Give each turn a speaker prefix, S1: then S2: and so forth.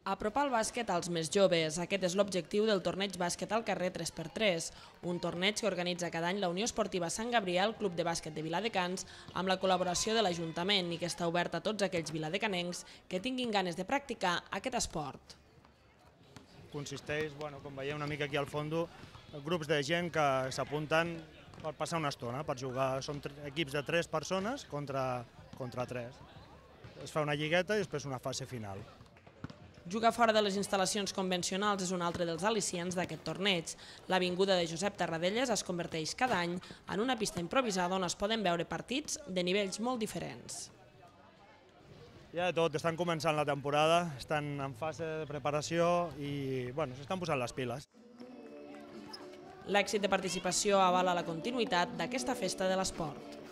S1: Apropar el bàsquet als més joves. Aquest és l'objectiu del torneig bàsquet al carrer 3x3, un torneig que organitza cada any la Unió Esportiva Sant Gabriel, Club de Bàsquet de Viladecans, amb la col·laboració de l'Ajuntament i que està obert a tots aquells viladecanencs que tinguin ganes de practicar aquest esport.
S2: Consisteix, com veieu una mica aquí al fons, grups de gent que s'apunten per passar una estona, per jugar. Som equips de 3 persones contra 3. Es fa una lligueta i després una fase final.
S1: Jugar fora de les instal·lacions convencionals és un altre dels al·licients d'aquest torneig. L'avinguda de Josep Tarradellas es converteix cada any en una pista improvisada on es poden veure partits de nivells molt diferents.
S2: Hi ha de tot, estan començant la temporada, estan en fase de preparació i s'estan posant les piles.
S1: L'èxit de participació avala la continuïtat d'aquesta festa de l'esport.